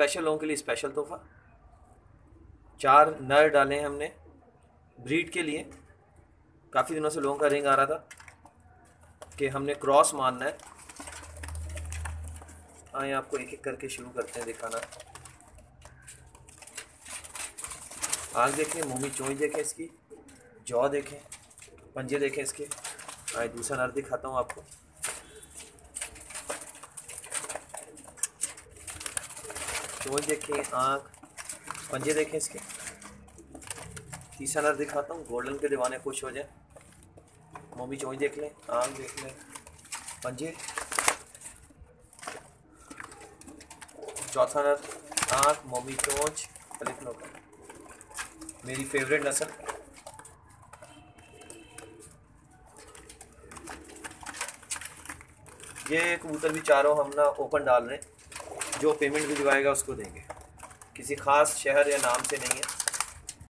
Special लोगों के लिए स्पेशल तोहफा। 4 नर डाले हैं हमने ब्रीड के लिए। काफ़ी दिनों से लोगों का रिंग आ रहा था कि हमने क्रॉस मानना है। आए आपको एक एक करके शुरू करते हैं दिखाना। आँख देखें, मुँह में चोंच देखें, इसकी जॉ देखें, पंजे देखें इसके। आए दूसरा नर दिखाता हूँ आपको। चोंच देखें, आँख, पंजे देखें इसके। तीसरा नर दिखाता हूँ, गोल्डन के दीवाने खुश हो जाए। मुँह में चोंच देख लें, आँख देख लें, पंजे। चौथा नर, आँख, मुँह में चोंच, लिख लो मेरी फेवरेट नस्ल। ये कबूतर भी चारों हम ना ओपन डाल रहे हैं। जो पेमेंट भिजवाएगा उसको देंगे, किसी ख़ास शहर या नाम से नहीं है।